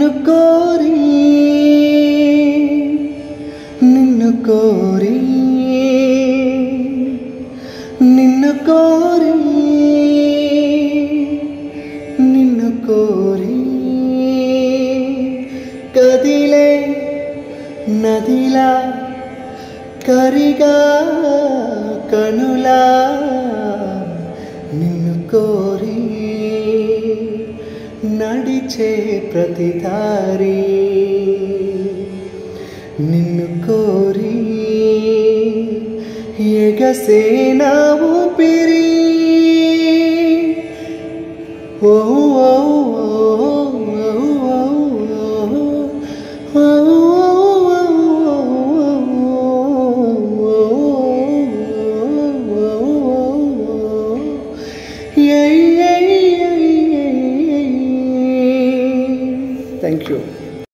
నిన్ను కోరి నిన్ను కోరి నిన్ను కోరి నిన్ను కోరి కదిలే నదిలా కరిగా కనులా నిన్ను కోరి నడిచే ప్రతిదారి నిన్ను కోరి ఎగసే నా ఊపిరి ఓ Thank you.